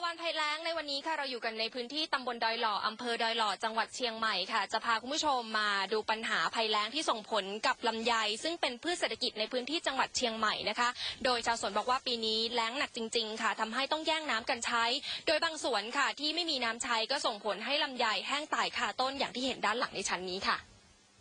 วันภัยแล้งในวันนี้ค่ะเราอยู่กันในพื้นที่ตำบลดอยหล่ออำเภอดอยหล่อจังหวัดเชียงใหม่ค่ะจะพาคุณผู้ชมมาดูปัญหาภัยแล้งที่ส่งผลกับลำไยซึ่งเป็นพืชเศรษฐกิจในพื้นที่จังหวัดเชียงใหม่นะคะโดยชาวสวนบอกว่าปีนี้แล้งหนักจริงๆค่ะทำให้ต้องแย่งน้ำกันใช้โดยบางสวนค่ะที่ไม่มีน้ำใช้ก็ส่งผลให้ลำไยแห้งตายคาต้นอย่างที่เห็นด้านหลังในชั้นนี้ค่ะ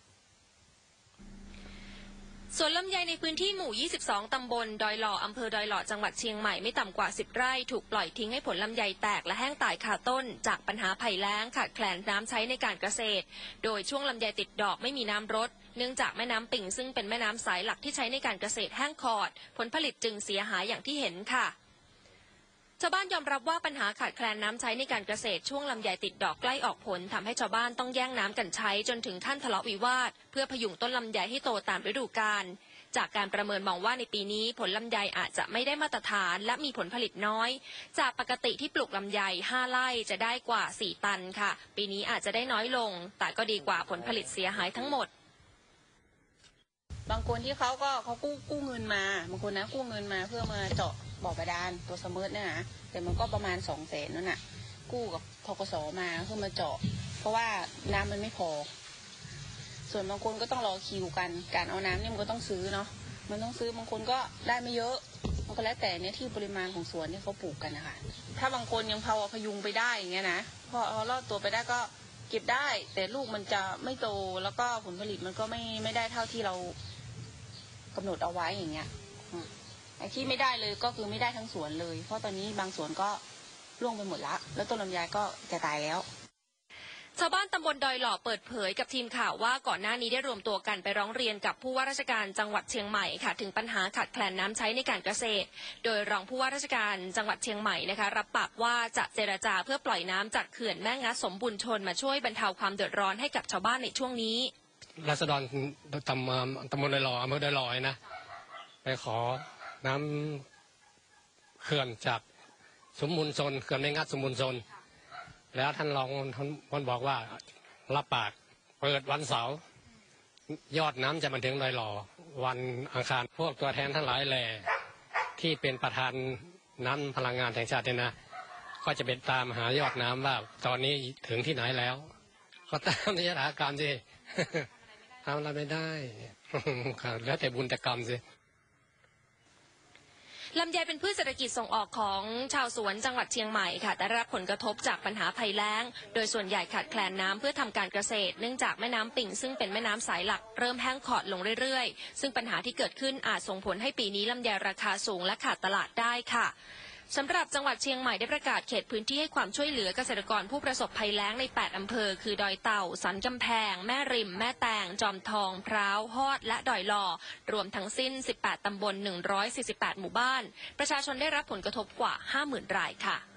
สวนลำไยในพื้นที่หมู่ 22 ตำบลดอยหล่ออำเภอดอยหล่อจังหวัดเชียงใหม่ไม่ต่ำกว่า 10 ไร่ถูกปล่อยทิ้งให้ผลลำไยแตกและแห้งตายคาต้นจากปัญหาภัยแล้งขาดแคลนน้ำใช้ในการเกษตรโดยช่วงลำไยติดดอกไม่มีน้ำรดเนื่องจากแม่น้ำปิ่งซึ่งเป็นแม่น้ำสายหลักที่ใช้ในการเกษตรแห้งขอดผลผลิตจึงเสียหายอย่างที่เห็นค่ะชาวบ้านยอมรับว่าปัญหาขาดแคลนน้ำใช้ในการเกษตรช่วงลำไยติดดอกใกล้ออกผลทำให้ชาวบ้านต้องแย่งน้ำกันใช้จนถึงขั้นทะเลาะวิวาทเพื่อพยุงต้นลำไยให้โตตามฤดูกาลจากการประเมินมองว่าในปีนี้ผลลำไยอาจจะไม่ได้มาตรฐานและมีผลผลิตน้อยจากปกติที่ปลูกลำไย5 ไร่จะได้กว่า4 ตันค่ะปีนี้อาจจะได้น้อยลงแต่ก็ดีกว่าผลผลิตเสียหายทั้งหมดบางคนที่เขากู้เงินมาบางคนนะกู้เงินมาเพื่อมาเจาะบ่อบาดาลตัวเสมอเนี่ยนะแต่มันก็ประมาณ200,000นั่นน่ะกู้กับธกส.มาเพื่อมาเจาะเพราะว่าน้ำมันไม่พอส่วนบางคนก็ต้องรอคิวกันการเอาน้ำเนี่ยมันก็ต้องซื้อเนาะมันต้องซื้อบางคนก็ได้ไม่เยอะมันก็แล้วแต่เนี่ยที่ปริมาณของสวนที่เขาปลูกกันนะคะถ้าบางคนยังพยุงไปได้อย่างเงี้ยนะพอรอดตัวไปได้ก็เก็บได้แต่ลูกมันจะไม่โตแล้วก็ผลผลิตมันก็ไม่ได้เท่าที่เรากำหนดเอาไว้อย่างเงี้ยไอ้ที่ไม่ได้เลยก็คือไม่ได้ทั้งสวนเลยเพราะตอนนี้บางสวนก็ร่วงไปหมดแล้วต้นลำไยก็จะตายแล้วชาวบ้านตำบลดอยหล่อเปิดเผยกับทีมข่าวว่าก่อนหน้านี้ได้รวมตัวกันไปร้องเรียนกับผู้ว่าราชการจังหวัดเชียงใหม่ค่ะถึงปัญหาขาดแคลนน้ำใช้ในการเกษตรโดยรองผู้ว่าราชการจังหวัดเชียงใหม่นะคะรับปากว่าจะเจรจาเพื่อปล่อยน้ำจากเขื่อนแม่งัดสมบุญชนมาช่วยบรรเทาความเดือดร้อนให้กับชาวบ้านในช่วงนี้ราษฎรตำบลดอยหล่ออำเภอดอยหล่อนะไปขอน้ำเขื่อนจากสมบุญชนเขื่อนแม่งัดสมบุญชนแล้วท่านรองท่านบอกว่ารับปากเปิดวันเสาร์ยอดน้ำจะมาถึงดอยหล่อวันอังคารพวกตัวแทนทั้งหลายแหล่ที่เป็นประธานน้ำพลังงานแห่งชาติเนี่ยนะก็จะเป็นตามหายอดน้ำว่าตอนนี้ถึงที่ไหนแล้วก็ตามที่สถานการณ์สิทำอะไรไม่ได้แล้วแต่บุญแต่กรรมสิลำไยเป็นพืชเศรษฐกิจส่งออกของชาวสวนจังหวัดเชียงใหม่ค่ะแต่ได้รับผลกระทบจากปัญหาภัยแล้งโดยส่วนใหญ่ขาดแคลนน้ำเพื่อทำการเกษตรเนื่องจากแม่น้ำปิ่งซึ่งเป็นแม่น้ำสายหลักเริ่มแห้งขอดลงเรื่อยๆซึ่งปัญหาที่เกิดขึ้นอาจส่งผลให้ปีนี้ลำไยราคาสูงและขาดตลาดได้ค่ะสำหรับจังหวัดเชียงใหม่ได้ประกาศเขตพื้นที่ให้ความช่วยเหลือเกษตรกรผู้ประสบภัยแล้งใน8 อำเภอคือดอยเต่าสันกำแพงแม่ริมแม่แตงจอมทองพร้าวฮอดและดอยหล่อรวมทั้งสิ้น18 ตำบล148 หมู่บ้านประชาชนได้รับผลกระทบกว่า 50,000 รายค่ะ